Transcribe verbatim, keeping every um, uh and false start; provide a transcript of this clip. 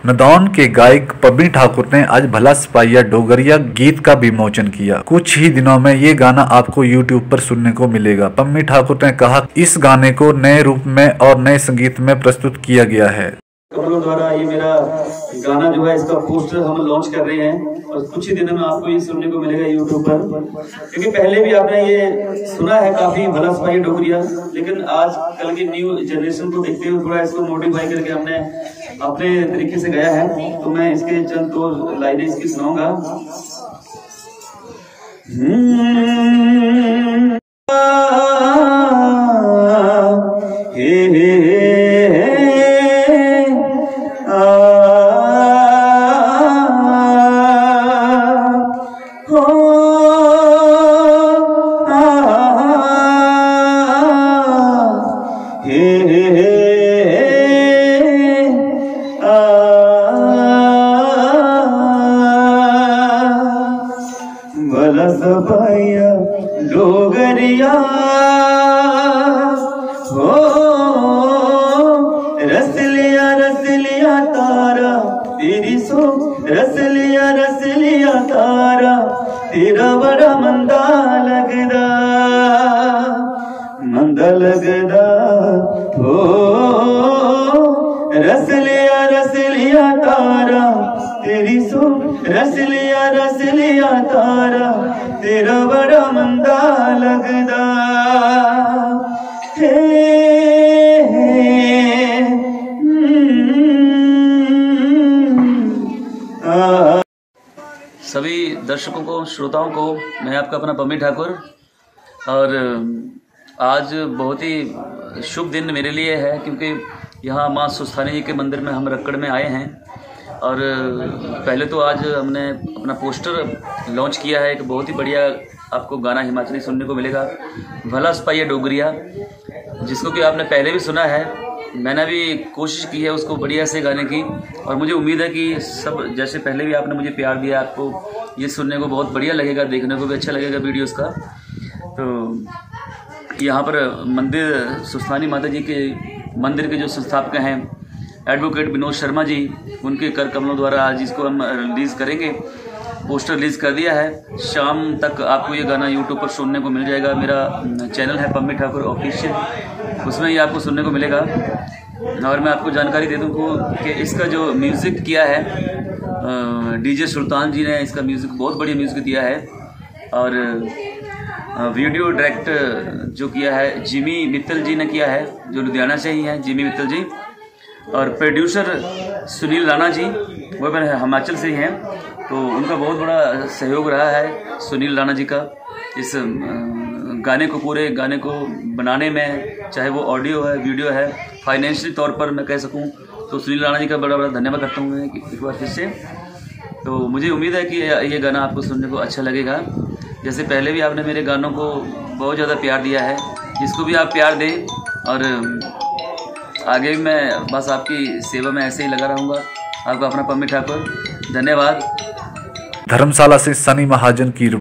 नदौन के गायक पम्मी ठाकुर ने आज भला सिपाहिया डोगरिया गीत का विमोचन किया। कुछ ही दिनों में ये गाना आपको यूट्यूब पर सुनने को मिलेगा। पम्मी ठाकुर ने कहा, इस गाने को नए रूप में और नए संगीत में प्रस्तुत किया गया है। कमलों द्वारा ये मेरा गाना जो है, इसका पोस्टर हम लॉन्च कर रहे हैं और कुछ ही दिनों में आपको ये सुनने को मिलेगा यूट्यूब पर। क्योंकि पहले भी आपने ये सुना है काफी भला सिपाहिया डोगरिया, लेकिन आज कल की न्यू जनरेशन को देखते हुए थोड़ा इसको मॉडिफाई करके हमने अपने तरीके से गाया है। तो मैं इसके चंद दो लाइनें इसकी सुनाऊंगा। हे हे भला सिपाहिया डोगरिया हो, रस लिया रस लिया तारा तेरी सो, रस लिया रस लिया तारा तेरा बड़ा मंदा लगदा, मंदा लगदा हो, रस लिया रस लिया तारा तेरी सो, रस लिया रस लिया तारा तेरा बड़ा मंदा लगदा है। सभी दर्शकों को, श्रोताओं को, मैं आपका अपना पम्मी ठाकुर। और आज बहुत ही शुभ दिन मेरे लिए है, क्योंकि यहाँ माँ सुस्थानी जी के मंदिर में हम रक्कड़ में आए हैं। और पहले तो आज हमने अपना पोस्टर लॉन्च किया है। एक बहुत ही बढ़िया आपको गाना हिमाचली सुनने को मिलेगा, भला सिपाहिया डोगरिया, जिसको कि आपने पहले भी सुना है। मैंने भी कोशिश की है उसको बढ़िया से गाने की, और मुझे उम्मीद है कि सब जैसे पहले भी आपने मुझे प्यार दिया, आपको ये सुनने को बहुत बढ़िया लगेगा, देखने को भी अच्छा लगेगा वीडियोस का। तो यहाँ पर मंदिर सुस्थानी माता जी के मंदिर के जो संस्थापक हैं एडवोकेट विनोद शर्मा जी, उनके कर कमलों द्वारा आज इसको हम रिलीज़ करेंगे। पोस्टर रिलीज़ कर दिया है। शाम तक आपको ये गाना यूट्यूब पर सुनने को मिल जाएगा। मेरा चैनल है पम्मी ठाकुर ऑफिशियल, उसमें ये आपको सुनने को मिलेगा। और मैं आपको जानकारी दे दूं कि इसका जो म्यूज़िक किया है डीजे सुल्तान जी ने, इसका म्यूज़िक बहुत बढ़िया म्यूज़िक दिया है। और वीडियो डायरेक्ट जो किया है जिमी मित्तल जी ने किया है, जो लुधियाना से ही हैं, जिमी मित्तल जी। और प्रोड्यूसर सुनील राणा जी, वो भी हिमाचल से ही हैं। तो उनका बहुत बड़ा सहयोग रहा है सुनील राणा जी का इस गाने को, पूरे गाने को बनाने में, चाहे वो ऑडियो है, वीडियो है, फाइनेंशियल तौर पर मैं कह सकूं तो सुनील राणा जी का बड़ा बड़ा धन्यवाद करता हूं मैं एक बार फिर से। तो मुझे उम्मीद है कि ये गाना आपको सुनने को अच्छा लगेगा। जैसे पहले भी आपने मेरे गानों को बहुत ज़्यादा प्यार दिया है, इसको भी आप प्यार दें। और आगे भी मैं बस आपकी सेवा में ऐसे ही लगा रहूँगा। आपका अपना पम्मी ठाकुर, धन्यवाद। धर्मशाला से सनी महाजन की